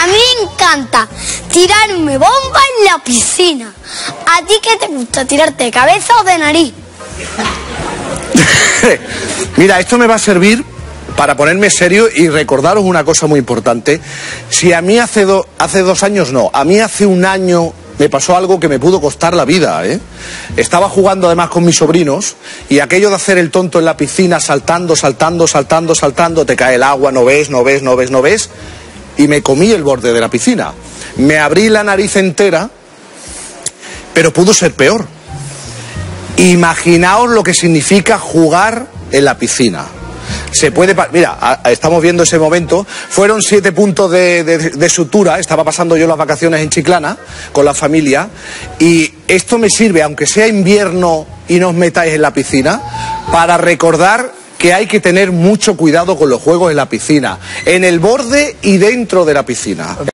A mí me encanta tirarme bomba en la piscina. ¿A ti qué te gusta, tirarte de cabeza o de nariz? Mira, esto me va a servir para ponerme serio y recordaros una cosa muy importante. Si a mí hace 2 años no, a mí hace 1 año me pasó algo que me pudo costar la vida, ¿eh? Estaba jugando además con mis sobrinos y aquello de hacer el tonto en la piscina, saltando, te cae el agua, no ves, y me comí el borde de la piscina. Me abrí la nariz entera, pero pudo ser peor. Imaginaos lo que significa jugar en la piscina. Se puede... Mira, estamos viendo ese momento. Fueron 7 puntos de sutura. Estaba pasando yo las vacaciones en Chiclana con la familia. Y esto me sirve, aunque sea invierno y no os metáis en la piscina, para recordar que hay que tener mucho cuidado con los juegos en la piscina. En el borde y dentro de la piscina.